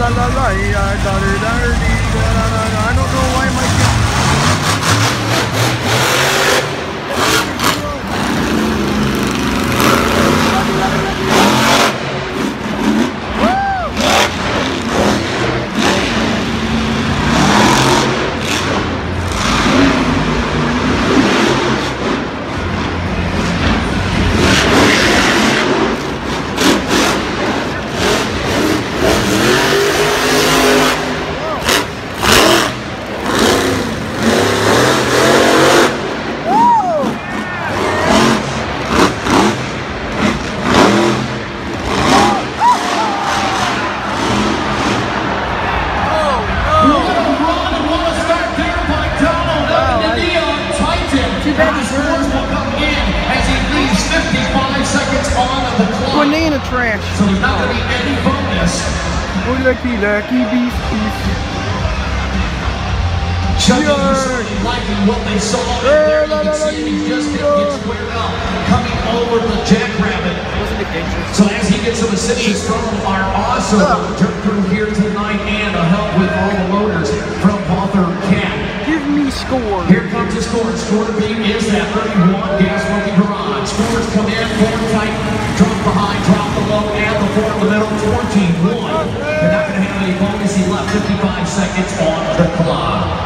la la la, I don't know why my banana trash. So there's not going to be any bonus. Oh, lucky beef. Chucky liking what they saw in there. You can see he just didn't get squared up. Coming over the Jackrabbit. So as he gets some assistance from our awesome jerk crew here tonight and a help with all the loaders from Bother Cat. Give me score. Here comes the score. Score to beat is that 31 Gas Monkey Garage. Scores come in, 4 tight, drop behind, drop below, and the 4 in the middle, 14-1. They're not going to have any bonus. He left 55 seconds on the clock.